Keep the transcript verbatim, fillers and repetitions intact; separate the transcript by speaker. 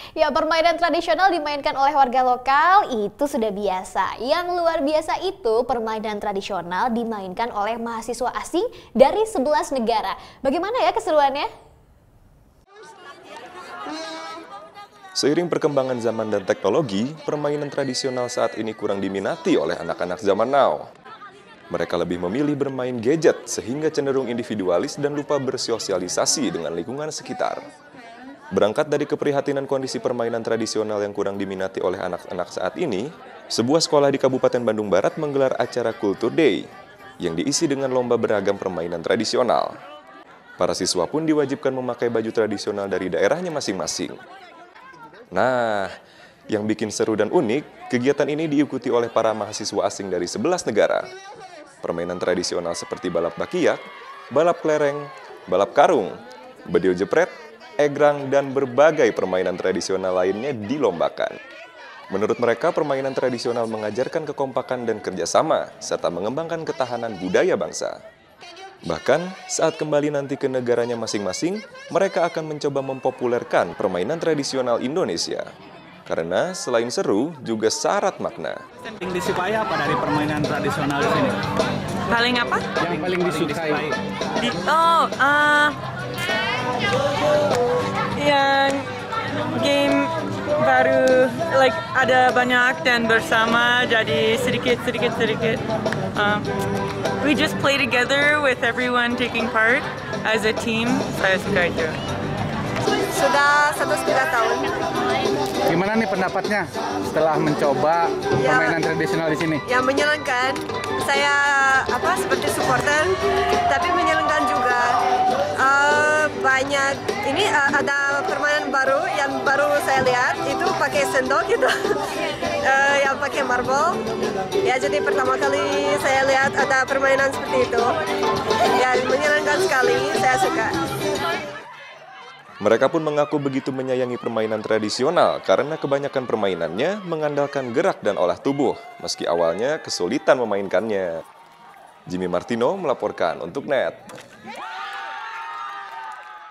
Speaker 1: Ya, permainan tradisional dimainkan oleh warga lokal itu sudah biasa. Yang luar biasa itu permainan tradisional dimainkan oleh mahasiswa asing dari sebelas negara. Bagaimana ya keseruannya?
Speaker 2: Seiring perkembangan zaman dan teknologi, permainan tradisional saat ini kurang diminati oleh anak-anak zaman now. Mereka lebih memilih bermain gadget sehingga cenderung individualis dan lupa bersosialisasi dengan lingkungan sekitar. Berangkat dari keprihatinan kondisi permainan tradisional yang kurang diminati oleh anak-anak saat ini, sebuah sekolah di Kabupaten Bandung Barat menggelar acara Culture Day yang diisi dengan lomba beragam permainan tradisional. Para siswa pun diwajibkan memakai baju tradisional dari daerahnya masing-masing. Nah, yang bikin seru dan unik, kegiatan ini diikuti oleh para mahasiswa asing dari sebelas negara. Permainan tradisional seperti balap bakiak, balap kelereng, balap karung, bedil jepret, egrang, dan berbagai permainan tradisional lainnya dilombakan. Menurut mereka, permainan tradisional mengajarkan kekompakan dan kerjasama, serta mengembangkan ketahanan budaya bangsa. Bahkan, saat kembali nanti ke negaranya masing-masing, mereka akan mencoba mempopulerkan permainan tradisional Indonesia. Karena selain seru, juga syarat makna.
Speaker 3: Yang disukai apa dari permainan tradisional di sini?
Speaker 4: Paling apa?
Speaker 3: Yang paling disukai.
Speaker 4: Di, oh, uh, yang game baru, like ada banyak dan bersama, jadi sedikit sedikit sedikit. Um, we just play together with everyone taking part as a team. Saya suka itu.
Speaker 5: Sudah satu setengah tahun.
Speaker 3: Gimana nih pendapatnya setelah mencoba
Speaker 5: Ya,
Speaker 3: permainan tradisional di sini?
Speaker 5: yang menyenangkan. Saya apa seperti supporter, tapi menyenangkan juga. Uh, banyak ini uh, ada permainan baru yang baru saya lihat itu pakai sendok gitu, uh, yang pakai marble. Ya, jadi pertama kali saya lihat ada permainan seperti itu. Ya, menyenangkan sekali. Saya suka.
Speaker 2: Mereka pun mengaku begitu menyayangi permainan tradisional karena kebanyakan permainannya mengandalkan gerak dan olah tubuh, meski awalnya kesulitan memainkannya. Jimmy Martino melaporkan untuk N E T.